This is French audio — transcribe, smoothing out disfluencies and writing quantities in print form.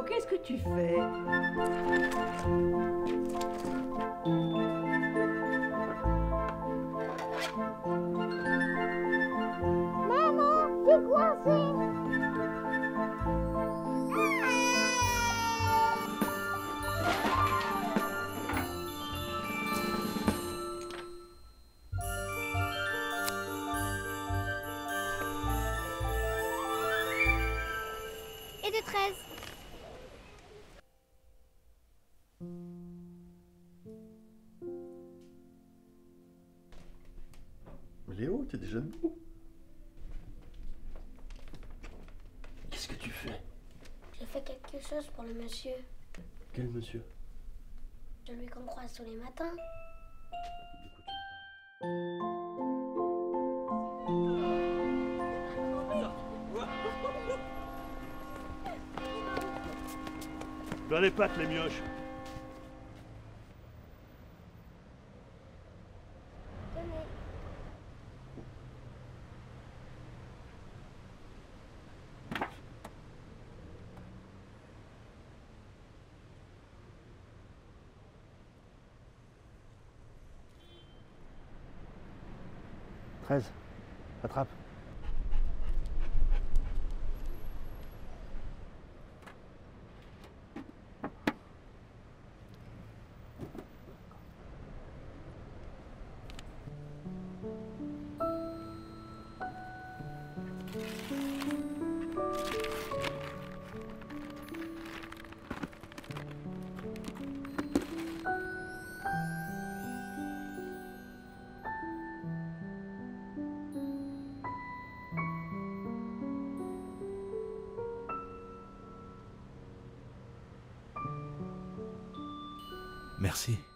qu'est-ce que tu fais? Maman, c'est coincé. Et de 13. Léo, t'es déjà debout? Qu'est-ce que tu fais? Je fais quelque chose pour le monsieur. Quel monsieur? Celui qu'on croise tous les matins. Dans les pattes, les mioches. Tenez. Attrape. Merci.